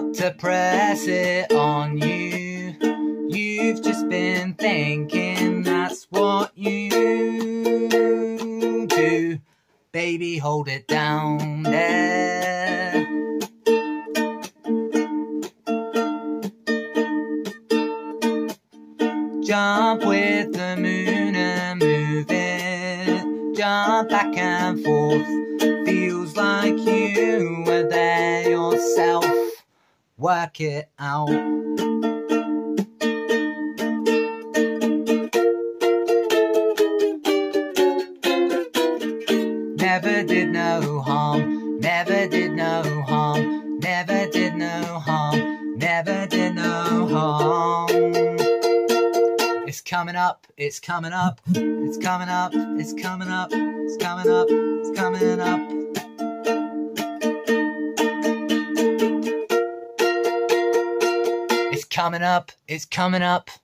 about to press it on you. You've just been thinking that's what you do. Baby, hold it down there. Jump with the moon and move it. Jump back and forth. Feels like you were there yourself. Work it out. Never did no harm. Never did no harm. Never did no harm. Never did no harm. It's coming up, it's coming up, it's coming up, it's coming up, it's coming up, it's coming up. It's coming up, it's coming up.